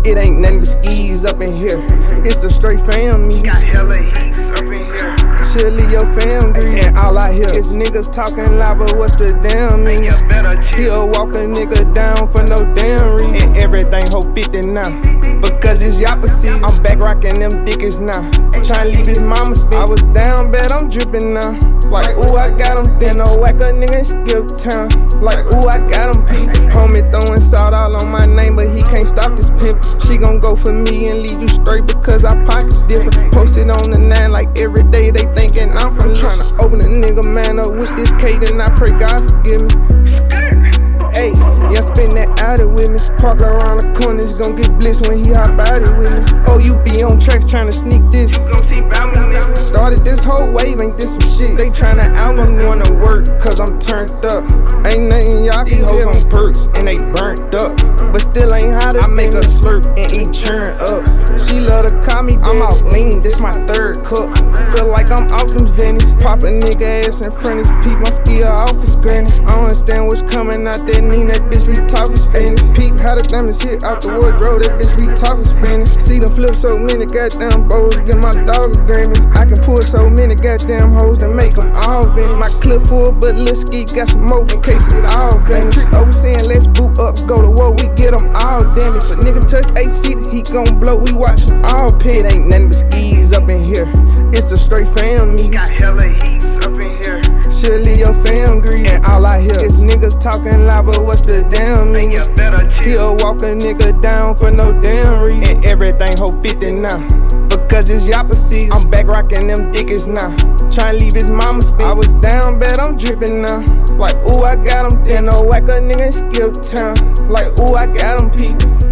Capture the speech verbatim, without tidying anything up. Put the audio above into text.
It ain't nothing but skis up in here. It's a straight fam meeting. Got hella heats up in here. Chill, leave your fam greedy. And all I hear is niggas talking loud, but what's the damn meaning? You better He'll walk a nigga down for no damn reason. And everything whole fifty now, because it's Yoppa season. I'm back rocking them dickies now. Tryna leave his mama still. I was down bad, I'm dripping now. Like, ooh, I got him thin. No whack a nigga and skip town. Like, ooh, I got him peep. Homie throwing salt all on my name, but he can't stop this pimp. She gon' go for me and leave you straight because our pockets different. Posted on the nine like every day they thinking I'm from tryna open a nigga man up with this K, then I pray God forgive me. Hey, yeah, spin that Audi with me. Park around the corner, it's gon' get blitzed when he hop out it with me. Oh, you be on tracks tryna sneak this. You gon' see about me, nigga. Started this whole wave, ain't this some shit? They tryna out me wanna work, cause I'm turned up. Ain't nothing y'all can hoes on perks, and they burnt up. But still ain't hot, I make her slurp and eat churn up. She love to call me, I'm out lean, this my third cup. Feel like I'm out them zennies. Pop a nigga ass in front of his peep, my skill office granny. I don't understand what's coming out that mean, that bitch be talking Spanish. Peep how the diamonds hit out the wardrobe, that bitch be talking Spanish. See them flip so many goddamn bowls, get my dog a Grammy. I can pull so many goddamn hoes and make them all vanish. My clip full, but Lil Ski got some more in case it all vanish. Over saying let's boot up, go to war, we get them all damaged. But nigga touch eight seat, he gon' blow, we watch all pit. Ain't nothing but skis up in here. It's a straight fam meeting. Got hella heats up in here. Chill, leave your fam greedy. And all I hear is niggas talking loud, but what's the damn meaning? You better He'll walk a nigga down for no damn reason. And everything whole fifty now, because it's Yoppa season. I'm back rocking them dickies now. Tryna leave his mama still. I was down bad, I'm dripping now. Like, ooh, I got him thin. No whack a nigga and skip town. Like, ooh, I got him people.